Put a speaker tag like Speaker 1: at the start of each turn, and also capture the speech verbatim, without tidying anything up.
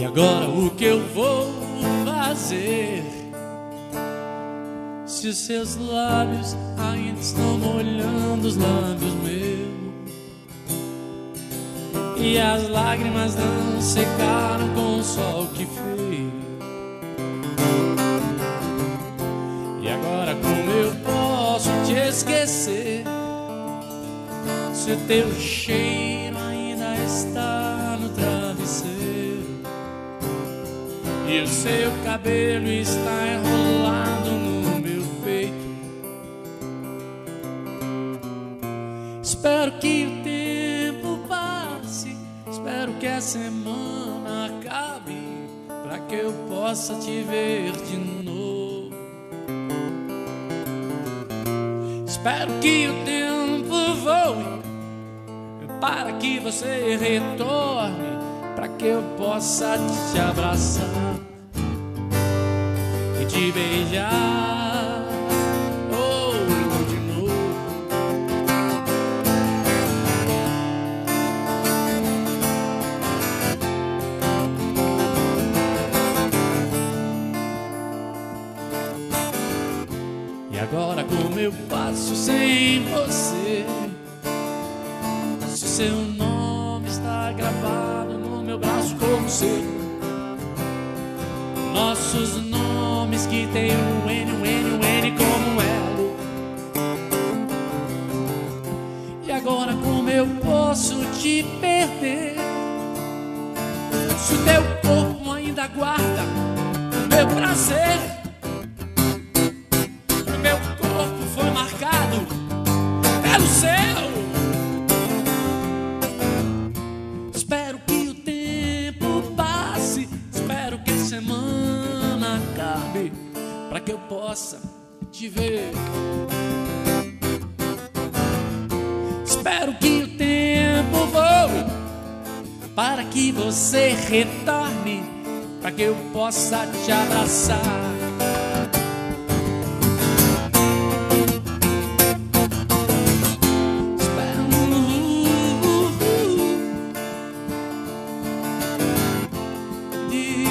Speaker 1: agora o que eu vou fazer? Se os seus lábios ainda estão molhando os lábios meus e as lágrimas não secaram com o sol que fez. E agora como eu posso te esquecer se o teu cheiro ainda está no travesseiro e o seu cabelo está enrolado no meu peito? Espero que o tempo passe, espero que a semana acabe, pra que eu possa te ver de novo. Espero que o tempo voe, para que você retorne, para que eu possa te abraçar e te beijar, oh, de novo. E agora como eu passo sem você? Se seu nome está gravado no meu braço como seu, nossos nomes que tem um N, um N, um N como elo. E agora como eu posso te perder se o teu corpo ainda guarda o meu prazer? O meu corpo foi marcado pelo seu. Espero que o tempo passe, espero que a semana acabe, para que eu possa te ver. Espero que o tempo voe, para que você retorne, para que eu possa te abraçar. Espero